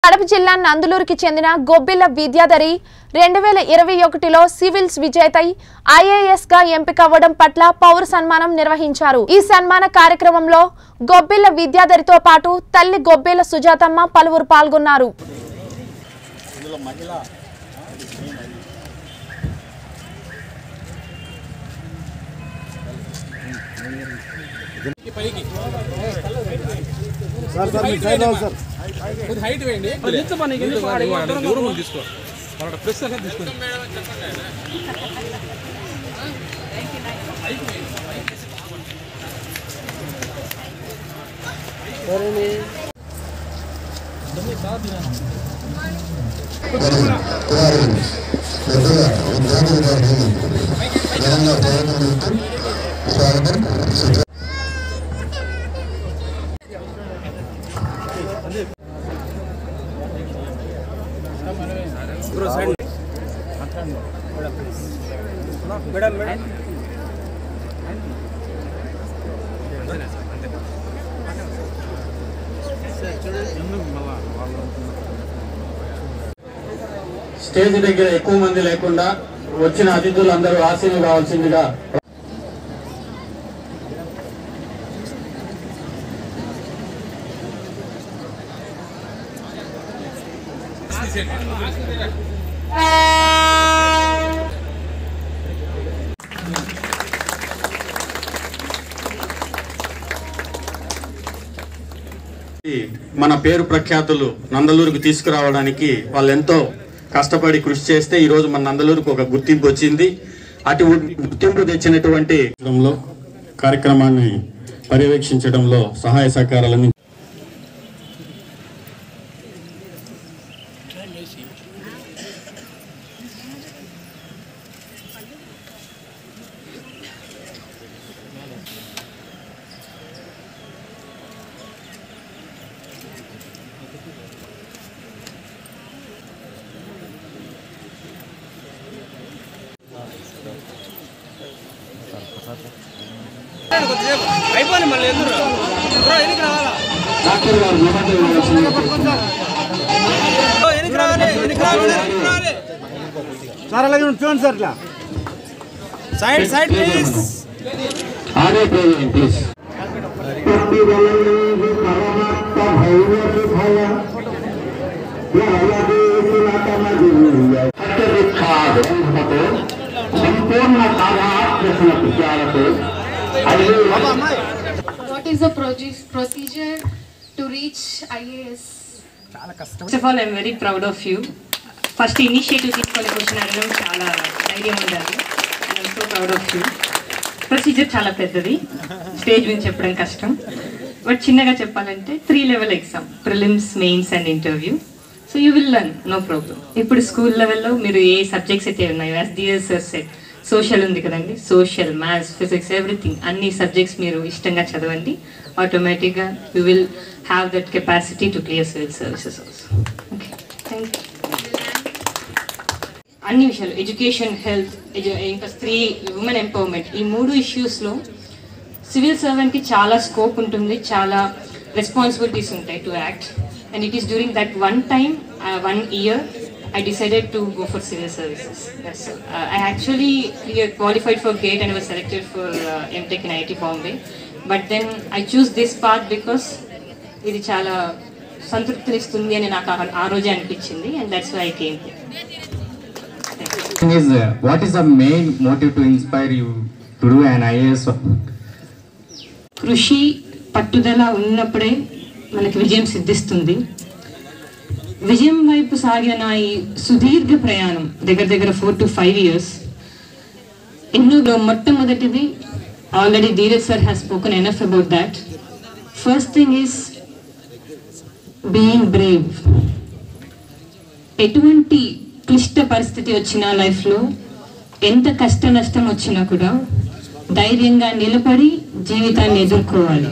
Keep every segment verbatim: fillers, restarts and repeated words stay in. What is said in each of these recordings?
కడప జిల్లా నందలూరుకి చెందిన గొబ్బిల్ల విద్యాధరి రెండు వేల ఇరవై ఒకటిలో సివిల్స్ విజేతై ఐఏఎస్ గా ఎంపికవ్వడం పట్ల పౌర సన్మానం నిర్వహించారు। ఈ సన్మాన కార్యక్రమంలో గొబ్బిల్ల విద్యాధరితో పాటు తల్లి గొబ్బిల్ల సుజాతమ్మ పలువురు పాల్గొన్నారు। सर सर साइड आओ सर खुद हाइट वेंडी ఎంత మనకి ఎందుకు వాడు దూరం ఉంది తీసుకో వాళ్ళ ప్రెస్ అక్కడ తీసుకోండి సరేనే దమ్మే కాదు దినా मैडम मैडम స్టేజ్ దగ్గర ఎక్కువ మంది లేకుండా వచ్చిన అతిథులందరూ ఆశీర్వాదం కావాల్సిందిగా మన పేరు ప్రఖ్యాతులు నందలూరుకు తీసుకురావడానికి వాళ్ళు ఎంతో కష్టపడి కృషి చేస్తే ఈ రోజు మన నందలూరుకు ఒక గుర్తింపు వచ్చింది। అటు గుర్తింపు తెచ్చినటువంటి కార్యక్రమాన్ని పర్యవేక్షించడంలో సహాయ సహకారాలను అయిపోని మళ్ళీ ఎందుకు బ్రో ఎనికి రావాలా డాక్టర్ గారు ఎనికి రావాలి ఎనికి రావాలి రావాలి సార్ అలాగే చూడండి సార్ ఇట్లా సైడ్ సైడ్ ప్లీజ్ ఆడే ప్లీజ్ ప్రతి వలలు పరమాత్మ భైరవ భయ యాలదే సునతమ దివ్య సత్యదిఖాద భవతో సంపూర్ణ సాధాత్మ విద్యాలతో What is the procedure to reach I A S? First of all, I am very proud of you. First initiative తీసుకొని క్వశ్చన్ అడగడం చాలా ధైర్యం ఉండాలి. I am so proud of you. Procedure చాలా పెద్దది, స్టేజ్ మీద చెప్పడం కష్టం. బట్ చిన్నగా చెప్పాలంటే three level exam, prelims, mains and interview. So you will learn, no problem. ఇప్పుడు స్కూల్ లెవెల్లో మీరు ఏ సబ్జెక్ట్స్ అయితే ఉన్నాయో, as DS sir said, social ఉంది కదండి, సోషల్, మ్యాథ్స్, ఫిజిక్స్, ఎవ్రీథింగ్, అన్ని సబ్జెక్ట్స్ మీరు ఇష్టంగా చదవండి. ఆటోమేటిక్గా you will have that capacity to clear civil services also. Okay, thank you. అన్ని విషయాలు, ఎడ్యుకేషన్, హెల్త్, ఇంకా స్త్రీ, ఉమెన్ ఎంపవర్మెంట్, ఈ మూడు ఇష్యూస్లో సివిల్ సర్వెంట్కి చాలా స్కోప్ ఉంటుంది, చాలా రెస్పాన్సిబిలిటీస్ ఉంటాయి to act. And it is during that one time, one year I decided to go for civil services. That's all. Uh, I actually qualified for GATE and I was selected for uh, M Tech in I I T Bombay. But then I choose this path because ఇది చాలా సంతృప్తినిస్తుంది అని నాకు ఆ రోజే అనిపించింది, and that's why I came here. Is uh, what is the main motive to inspire you to do an I A S? కృషి, పట్టుదల ఉన్నప్పుడే మనకి విజయం సిద్ధిస్తుంది. విజయం వైపు సాగిన నా ఈ సుదీర్ఘ ప్రయాణం దగ్గర దగ్గర ఫోర్ టు ఫైవ్ ఇయర్స్ ఎన్నో. మొట్టమొదటిది already Dheeraj sir has spoken enough about that. First thing is being brave. ఎటువంటి క్లిష్ట పరిస్థితి వచ్చినా లైఫ్లో, ఎంత కష్ట నష్టం వచ్చినా కూడా ధైర్యంగా నిలబడి జీవితాన్ని ఎదుర్కోవాలి.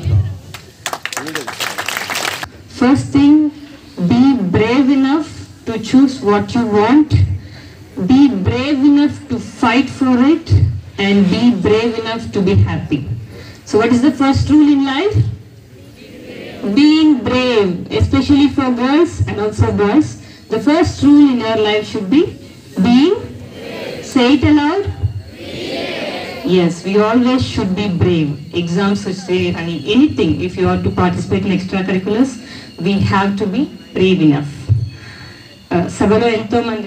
First thing, be brave enough to choose what you want, be brave enough to fight for it, and be brave enough to be happy. So what is the first rule in life? being brave, especially for girls and also boys. The first rule in your life should be being, say it aloud. Yes, we always should be brave. Exams, say anything, if you are to participate in extracurriculars, we have to be brave enough. Uh, Sabalo ento mandi